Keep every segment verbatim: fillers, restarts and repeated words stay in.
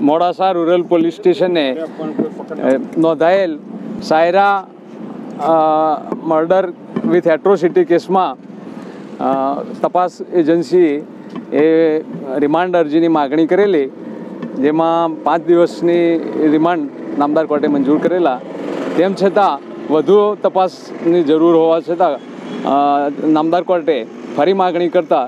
Modasa rural police સ્ટેશને નોંધાયેલ Saira murder with atrocity કેસમાં તપાસ એજન્સી એ રિમાન્ડ અરજીની માગણી કરેલી, જેમાં પાંચ દિવસની રિમાન્ડ નામદાર કોર્ટે મંજૂર કરેલા. તેમ છતાં વધુ તપાસની જરૂર હોવા છતાં નામદાર કોર્ટે ફરી માગણી કરતાં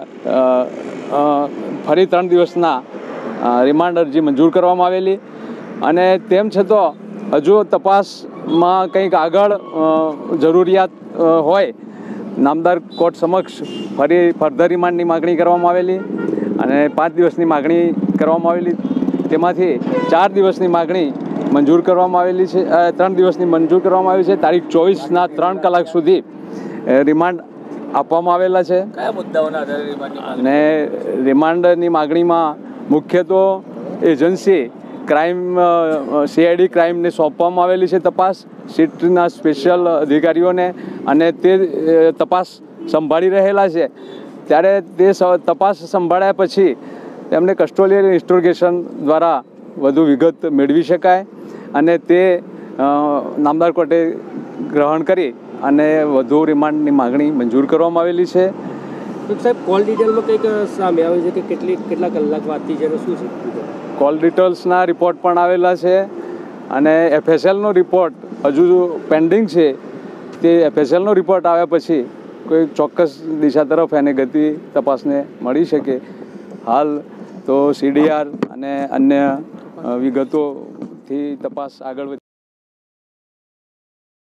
ફરી ત્રણ દિવસના રિમાન્ડ અરજી મંજૂર કરવામાં આવેલી. અને તેમ છતાં હજુ તપાસમાં કંઈક આગળ જરૂરિયાત હોય નામદાર કોર્ટ સમક્ષ ફરી ફર્ધર રિમાન્ડની માગણી કરવામાં આવેલી અને પાંચ દિવસની માગણી કરવામાં આવેલી. તેમાંથી ચાર દિવસની માગણી મંજૂર કરવામાં આવેલી છે, ત્રણ દિવસની મંજૂર કરવામાં આવી છે. તારીખ ચોવીસના ત્રણ કલાક સુધી રિમાન્ડ આપવામાં આવેલા છે. કયા મુદ્દાઓના આધારે રિમાન્ડ? અને રિમાન્ડની માગણીમાં મુખ્ય તો એજન્સી ક્રાઇમ સીઆઈડી ક્રાઇમને સોંપવામાં આવેલી છે તપાસ સીટના સ્પેશિયલ અધિકારીઓને, અને તે તપાસ સંભાળી રહેલા છે. ત્યારે તે તપાસ સંભાળ્યા પછી તેમને કસ્ટોડિયલ ઇન્સ્ટ્રોગેશન દ્વારા વધુ વિગત મેળવી શકાય, અને તે નામદાર કોર્ટે ગ્રહણ કરી અને વધુ રિમાન્ડની માગણી મંજૂર કરવામાં આવેલી છે. સાહેબ, કોલ ડિટેલમાં કંઈક સામે આવે છે કે કેટલી કેટલા કલાક વાતથી છે, શું છે? કોલ ડિટેલ્સના રિપોર્ટ પણ આવેલા છે અને એફએસએલનો રિપોર્ટ હજુ પેન્ડિંગ છે. તે એફએસએલનો રિપોર્ટ આવ્યા પછી કોઈ ચોક્કસ દિશા તરફ એને ગતિ તપાસને મળી શકે. હાલ તો સીડીઆર અને અન્ય વિગતોથી તપાસ આગળ વધી